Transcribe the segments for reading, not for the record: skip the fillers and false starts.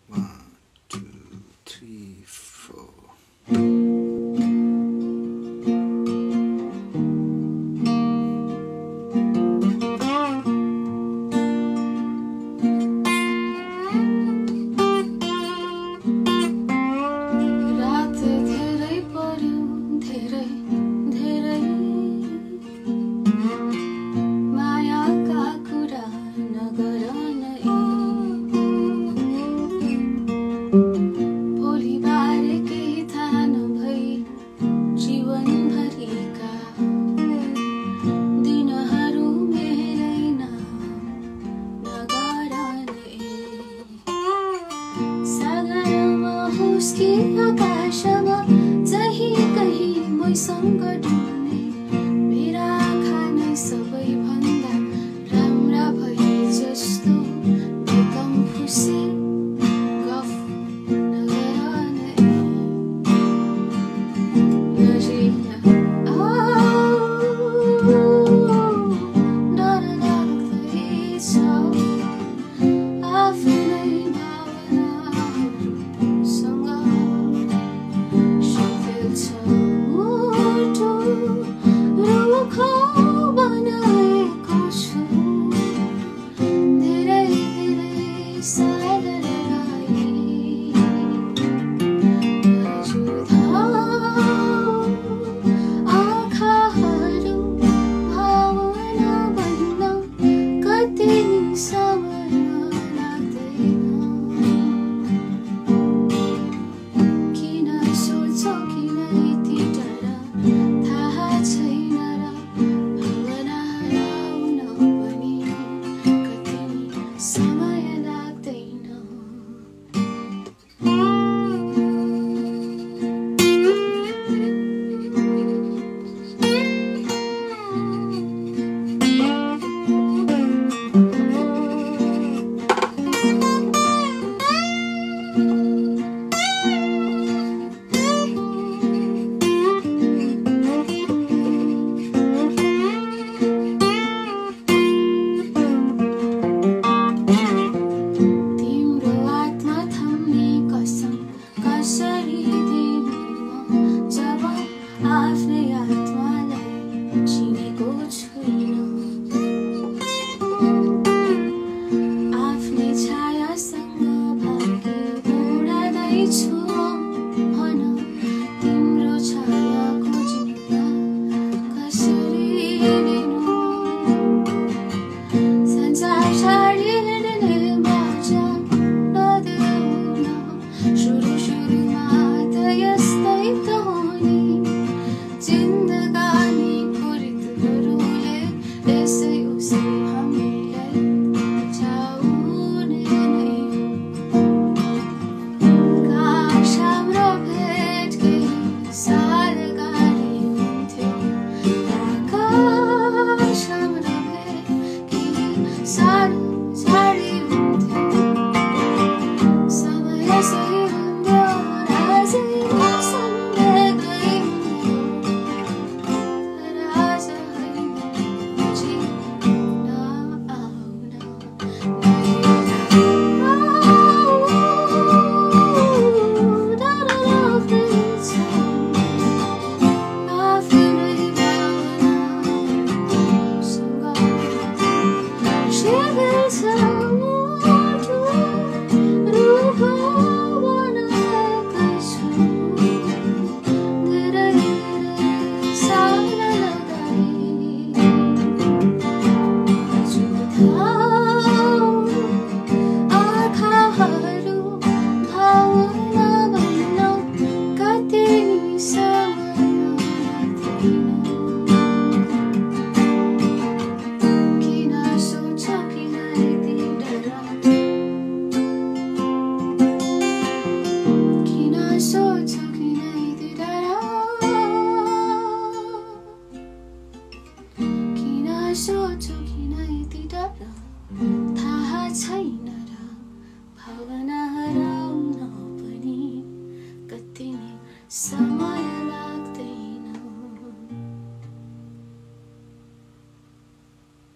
1, 2, 3, 4.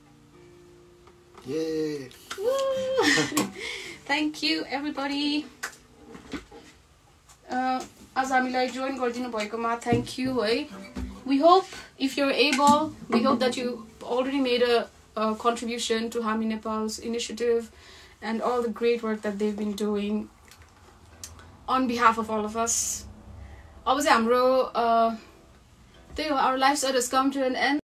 Yay! Thank you, everybody. आज हामीलाई join गरिदिनु भएकोमा थ्याङ्क यू है. We hope if you're able, we hope that you already made a contribution to Hami Nepal's initiative and all the great work that they've been doing on behalf of all of us. Obviously, our lifestyle has come to an end.